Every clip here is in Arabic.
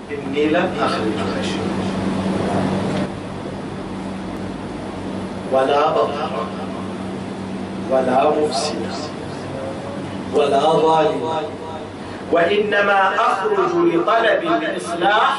إني لم أخرج رشيدا ولا بطرا ولا مفسدا ولا ظالما، وإنما أخرج لطلب الإصلاح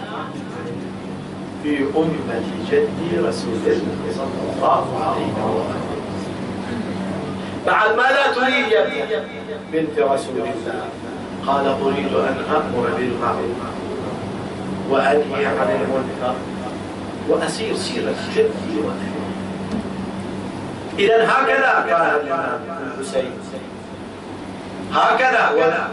في أمة جدي رسول الله صلى الله عليه وسلم. بعد ماذا تريد يا بنت رسول الله؟ قال أريد أن أأمر بالمعروف وأنهي عن المنكر وأسير سيرة جدي وأبي. إذا هكذا كان الإمام الحسين، هكذا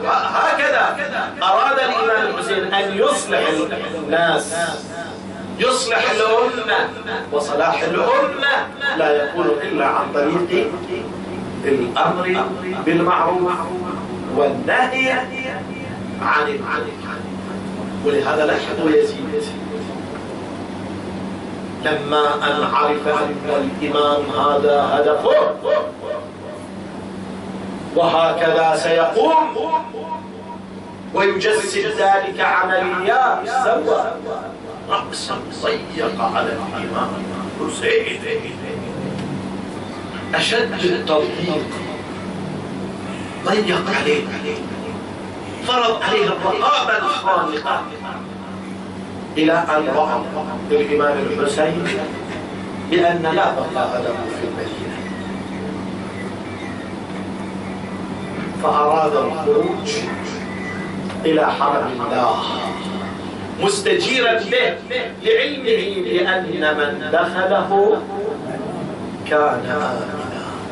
أراد الإمام الحسين أن يصلح الناس، يصلح الأمة، وصلاح الأمة لا يكون إلا عن طريق الأمر بالمعروف والنهي عن المنكر. ولهذا لاحظوا يزيد لما أن عرف أن الإمام هذا هدفه وهكذا سيقوم ويجسد ذلك عمليات، سوى رأسا ضيق على الإمام الحسين أشد التضييق، ضيق عليه، فرض عليه الرقابة الخانقة، إلى أن رأى الإمام الحسين بأن لا بقاء له في المدينة، فأراد الخروج إلى حرم الله مستجيرا به لعلمه بأن من دخله كان آمنا.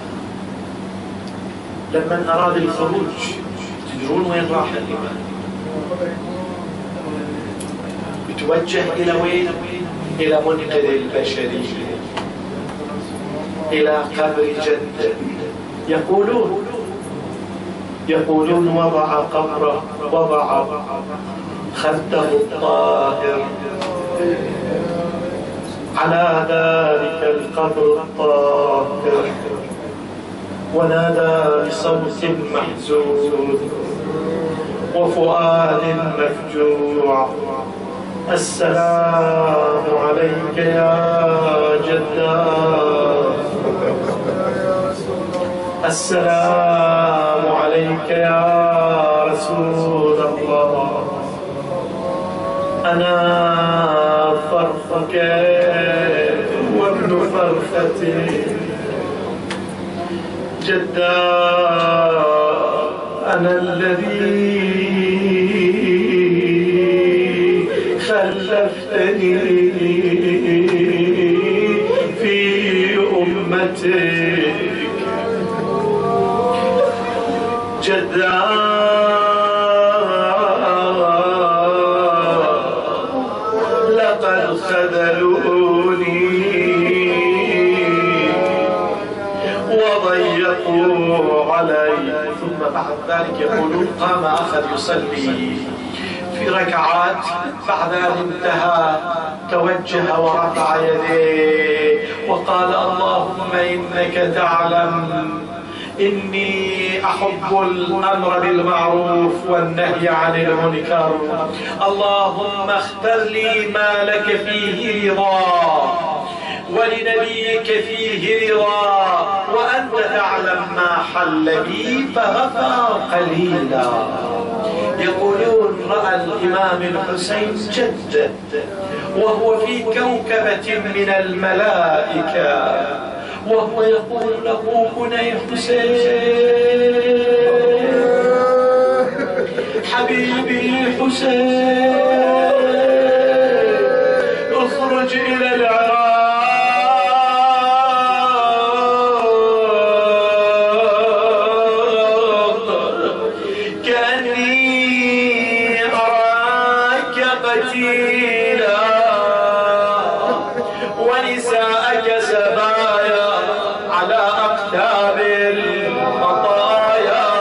لما أراد الخروج تدرون وين راح الإمام؟ يتوجه إلى وين؟ إلى منقذ البشرية، إلى قبر جده. يقولون وضع قبره، وضع خده الطاهر على ذلك القبر الطاهر، ونادى بصوت محزون وفؤاد مفجوع: السلام عليك يا جدار، السلام عليك يا رسول الله، أنا فرخك وابن فرختي جدار، أنا الذي خلفتني في أمتك جدار، لقد خذلوني وضيقوا علي. ثم بعد ذلك يقولون قام أخذ يصلي في ركعات، بعد أن انتهى توجه ورفع يديه وقال: اللهم إنك تعلم إني أحب الأمر بالمعروف والنهي عن المنكر، اللهم اختر لي ما لك فيه رضا ولنبيك فيه رضا، وأنت تعلم ما حل بي فغفر قليلا. يقولون رأى الإمام الحسين جده وهو في كوكبة من الملائكة، وهو يقول له: بني حسين، حبيبي حسين، اخرج إلى العراق، كأني أراك قتيلا ونساءك سبايا على أقتاب المطايا.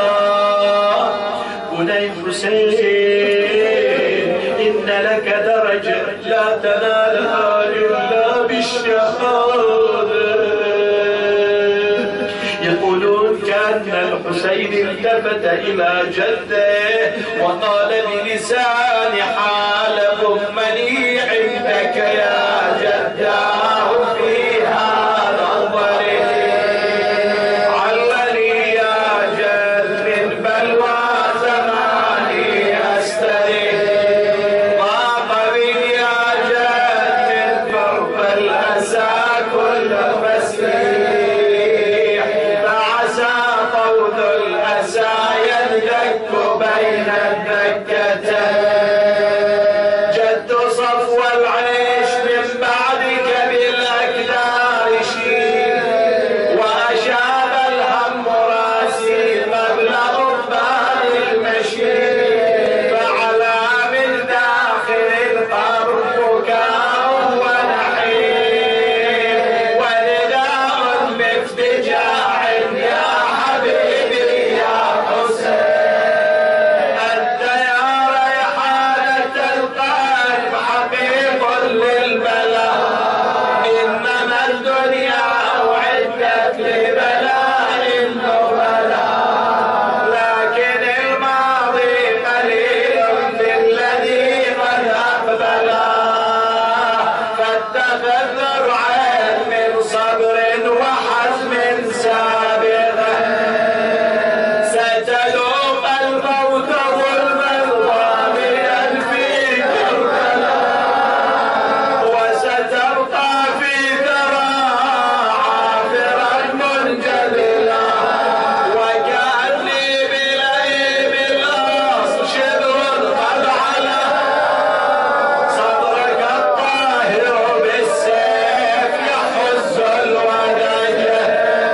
بني حسين، إن لك درجة لا تنالها إلا بالشهادة. يقولون كان الحسين التفت إلى جده وقال بلسان حال ضمني عندك يا جداه في هذا الضريح، علني يا جد من بلوى زماني استريح، ضاق بي يا جد من كرب الأسى كل مسريح، فعسى طود الأسى يندك بين الدكتين، جد صفو العيش من بعدك بالأكدار شيل، وأشاب الهم راسي مبلغ بال المشيل، فعلى من داخل القبر بكاء ونحيل، ونداء بافتجاع يا حبيبي يا حسين، أنت يا ريحانة القلب حقيق للبلاء، إنما الدنيا أعدت لبلاء النبلاء، لكن الماضي قليل في الذي قد أقبله، فاتخذ ذرعين من صبر وحزم سابقه، ستذوق الموت ظلما ضاميا في كربلاء، وستبقى في ثرى عافرا منجللا، وكأني بلئيم الأرض شبر قد علا، صدرك الطاهر بالسيف يحز الوداجة،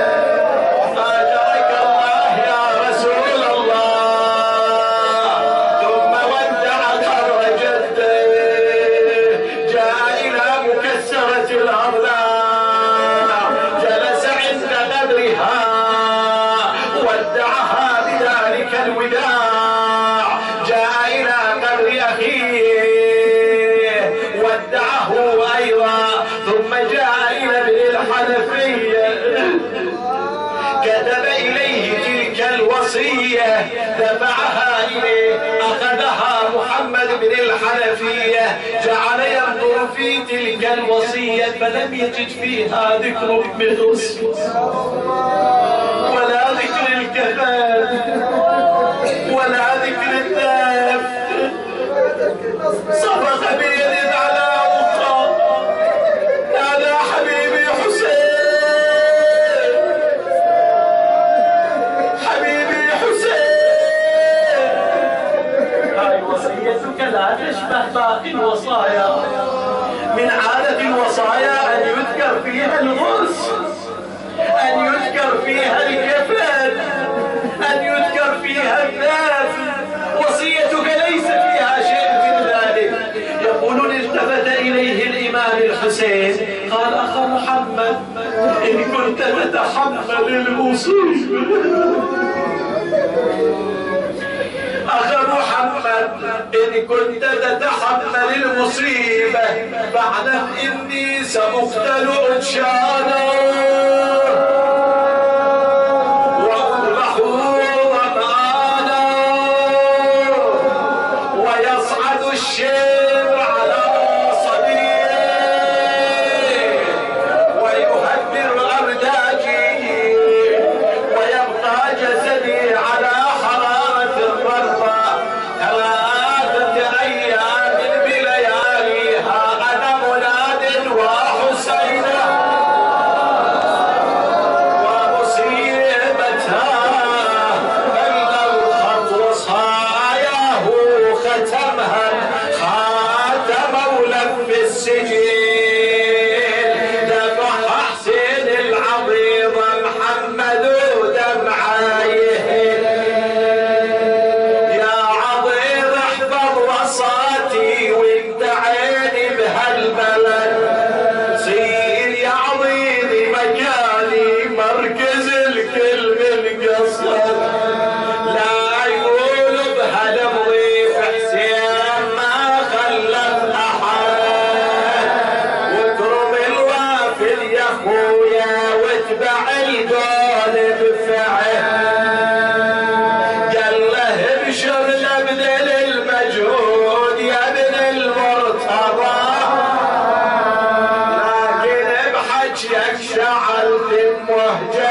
أجرك الله يا رسول الله. ثم ودع قبر جده، جاء إلى مكسرة الأضلاع، جلس عند قبرها ودعها بذلك الوداع، جاء إلى قبر أخيه ودعه أيضا، ثم جاء إلى ابن الحنفية كتب إليه تلك الوصية، دفعها إليه، أخذها محمد بن الحنفية، جعل ينظر في تلك الوصية فلم يجد فيها ذكر بالغسل ولا ذكر الكفن ولا ذكر الدفن، صفق بيد على أخرى، هذا حبيبي حسين، حبيبي حسين، هاي وصيتك لا تشبه باقي الوصايا، من عادة الوصايا أن يذكر فيها الغسل، أن يذكر فيها الكفن، أن يذكر فيها الدفن، وصيتك ليس فيها شيء من ذلك. يقولون التفت إليه الإمام الحسين قال أخا محمد إن كنت تتحمل المصيبة، أخا محمد إن كنت تتحمل المصيبة فاعلم إني سأقتل عطشانا وأذبح ظمآنا، ويصعد الشيب على صديق، ويهدر أمداجي، ويبقى جسدي على حرارة الضربة 3 أيام بلياليها، أنا مناد وحسينة ومصيبتها بلغ الخط وصاياه ختمها خاتم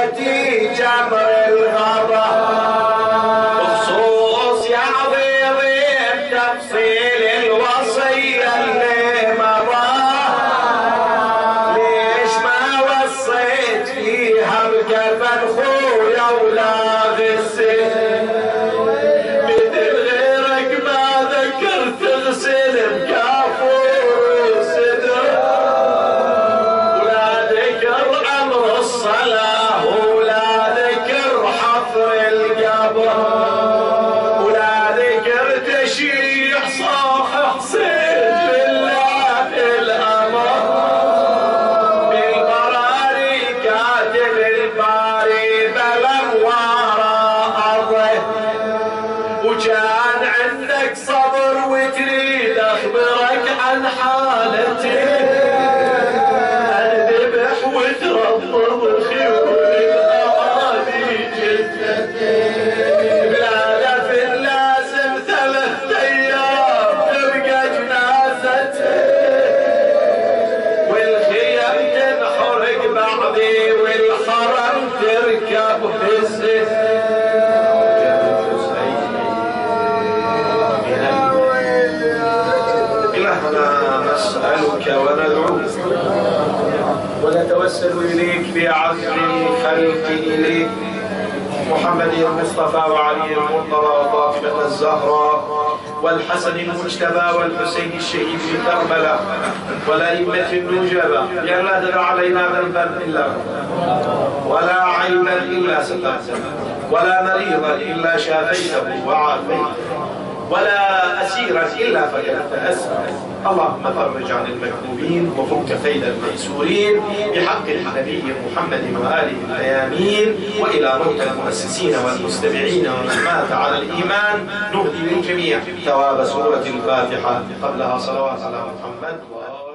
حجتي جمر الغضب بخصوص يا عظيم تفصيل الوصية اللي مضى. ليش ما وصيت فيها بكفن خويا ولا غسل مثل غيرك ما ذكرت تغسل بكافور صدر ولا ذكر امر الصلاه ولا ذكر حفر القبر ولا ذكر تشييع صاح حسين لله الامر بالبراري كاتب الباري بلم وراء ارضه. وكان عندك صبر وتريد اخبرك عن حالتي انذبح وترضب خيول الاعادي جدتي بلا دفن لازم 3 ايام تبقى جنازتي والخيم تنحرق بعدي والحرم تركب هزتي. نسألك وندعوك ونتوسل إليك بأعز الخلق إليك محمد المصطفى وعلي المرتضى وفاطمة الزهراء والحسن المجتبى والحسين الشهيد في كربلاء والأئمة النجبة بأن لا تدع علينا ذنبا إلا ولا عيبا إلا سترته ولا مريضا إلا شافيته وعافيته ولا أسيرا إلا فكرت أسرا. اللهم فرج عن المكروبين وفك كيد الميسورين بحق النبي محمد وآله الأيامين. وإلى موت المؤسسين والمستمعين ومن مات على الإيمان نهدي للجميع ثواب سورة الفاتحة قبلها صلوات على محمد.